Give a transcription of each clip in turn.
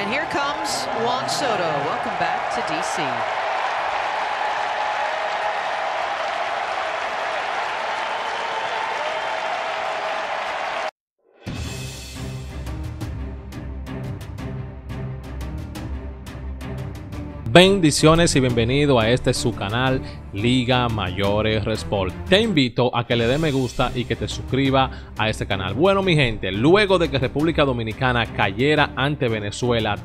And here comes Juan Soto. Welcome back to DC. Bendiciones y bienvenido a este su canal Liga Mayores Sport. Te invito a que le dé me gusta y que te suscriba a este canal. Bueno, mi gente, luego de que República Dominicana cayera ante Venezuela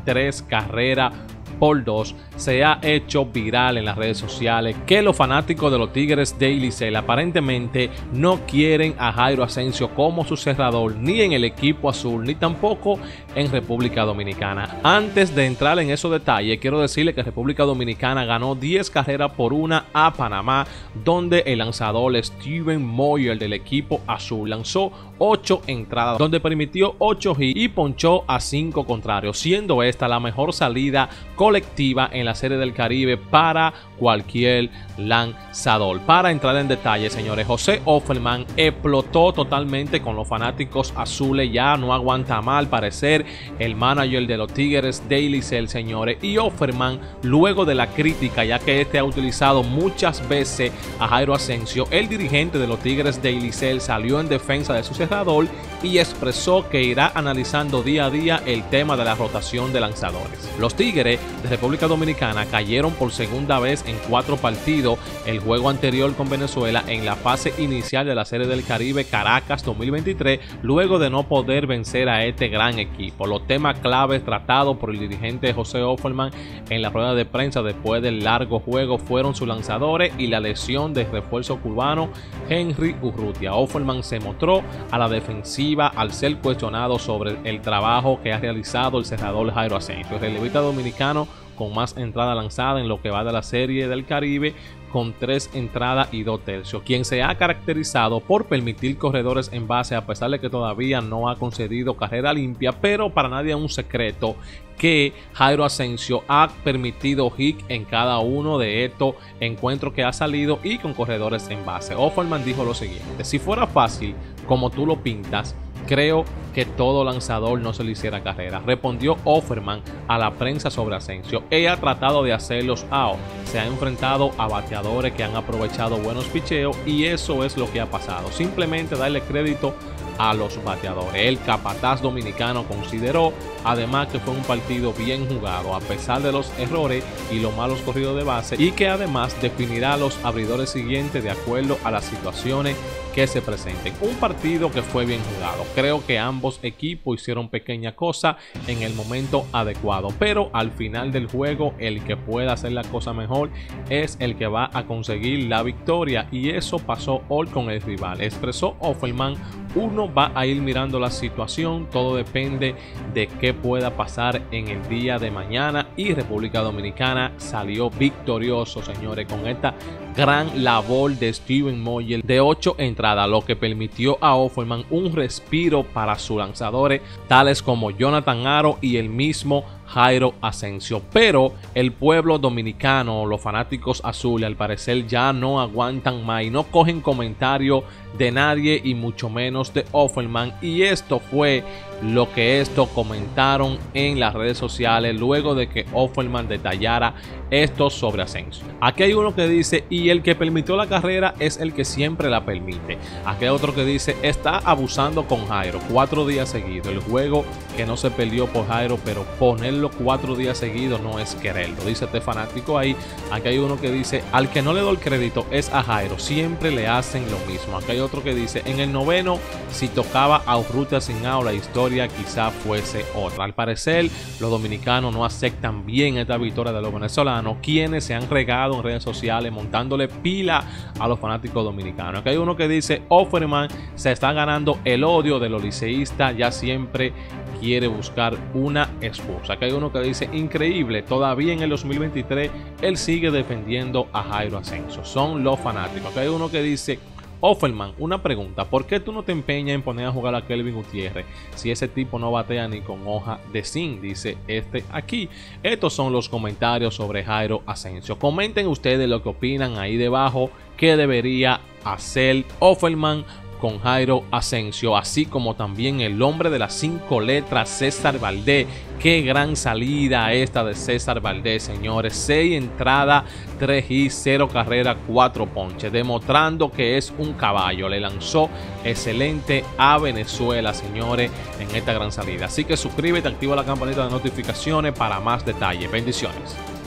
3-2, se ha hecho viral en las redes sociales que los fanáticos de los Tigres de Licey aparentemente no quieren a Jairo Asensio como su cerrador ni en el equipo azul ni tampoco en República Dominicana. Antes de entrar en esos detalles, quiero decirle que República Dominicana ganó 10 carreras por 1 a Panamá, donde el lanzador Steven Moyer del equipo azul lanzó 8 entradas, donde permitió 8 hits y ponchó a 5 contrarios, siendo esta la mejor salida colectiva en la Serie del Caribe para cualquier lanzador. Para entrar en detalle, señores, José Offerman explotó totalmente con los fanáticos azules, ya no aguanta más al parecer el manager de los Tigres de Licey, señores, y Offerman, luego de la crítica, ya que este ha utilizado muchas veces a Jairo Asensio, el dirigente de los Tigres de Licey salió en defensa de su cerrador y expresó que irá analizando día a día el tema de la rotación de lanzadores. Los Tigres de República Dominicana cayeron por segunda vez en 4 partidos el juego anterior con Venezuela en la fase inicial de la Serie del Caribe Caracas 2023, luego de no poder vencer a este gran equipo. Los temas claves tratados por el dirigente José Offerman en la rueda de prensa después del largo juego fueron sus lanzadores y la lesión del refuerzo cubano Henry Urrutia. Offerman se mostró a la defensiva al ser cuestionado sobre el trabajo que ha realizado el cerrador Jairo Asensio, el relevista dominicano con más entradas lanzadas en lo que va de la Serie del Caribe, con 3 entradas y 2 tercios, quien se ha caracterizado por permitir corredores en base, a pesar de que todavía no ha concedido carrera limpia, pero para nadie es un secreto que Jairo Asensio ha permitido hit en cada uno de estos encuentros que ha salido y con corredores en base. Offerman dijo lo siguiente: si fuera fácil como tú lo pintas, creo que todo lanzador no se le hiciera carrera. Respondió Offerman a la prensa sobre Asensio. Ella ha tratado de hacerlos out. Se ha enfrentado a bateadores que han aprovechado buenos picheos y eso es lo que ha pasado. Simplemente darle crédito a los bateadores. El capataz dominicano consideró además que fue un partido bien jugado a pesar de los errores y los malos corridos de base, y que además definirá los abridores siguientes de acuerdo a las situaciones que se presenten. Un partido que fue bien jugado. Creo que ambos equipos hicieron pequeña cosa en el momento adecuado, pero al final del juego el que pueda hacer la cosa mejor es el que va a conseguir la victoria, y eso pasó hoy con el rival, expresó Offerman. Uno va a ir mirando la situación, todo depende de qué pueda pasar en el día de mañana, y República Dominicana salió victorioso, señores, con esta gran labor de Steven Moyer de 8 entradas, lo que permitió a Offerman un respiro para sus lanzadores tales como Jonathan Aro y el mismo Jairo Asensio. Pero el pueblo dominicano, los fanáticos azules, al parecer ya no aguantan más y no cogen comentario de nadie y mucho menos de Offerman, y esto fue lo que estos comentaron en las redes sociales luego de que Offerman detallara esto sobre Asensio. Aquí hay uno que dice: y el que permitió la carrera es el que siempre la permite. Aquí hay otro que dice: está abusando con Jairo 4 días seguidos. El juego que no se perdió por Jairo, pero ponerlo 4 días seguidos no es quererlo, dice este fanático ahí. Aquí hay uno que dice: al que no le doy el crédito es a Jairo, siempre le hacen lo mismo. Aquí hay otro que dice: en el noveno, si tocaba a Urrutia sin out, la historia quizá fuese otra. Al parecer los dominicanos no aceptan bien esta victoria de los venezolanos, quienes se han regado en redes sociales montándole pila a los fanáticos dominicanos. Aquí hay uno que dice: Offerman se está ganando el odio de los liceístas, ya siempre quiere buscar una excusa. Aquí hay uno que dice: increíble, todavía en el 2023 él sigue defendiendo a Jairo Asensio. Son los fanáticos. Aquí hay uno que dice: Offerman, una pregunta, ¿por qué tú no te empeñas en poner a jugar a Kelvin Gutiérrez si ese tipo no batea ni con hoja de zinc? Dice este aquí. Estos son los comentarios sobre Jairo Asensio. Comenten ustedes lo que opinan ahí debajo, qué debería hacer Offerman con Jairo Asensio, así como también el hombre de las 5 letras, César Valdés. Qué gran salida esta de César Valdés, señores. 6 entradas, 3 hits, 0 carrera, 4 ponches, demostrando que es un caballo. Le lanzó excelente a Venezuela, señores, en esta gran salida. Así que suscríbete, activa la campanita de notificaciones para más detalles. Bendiciones.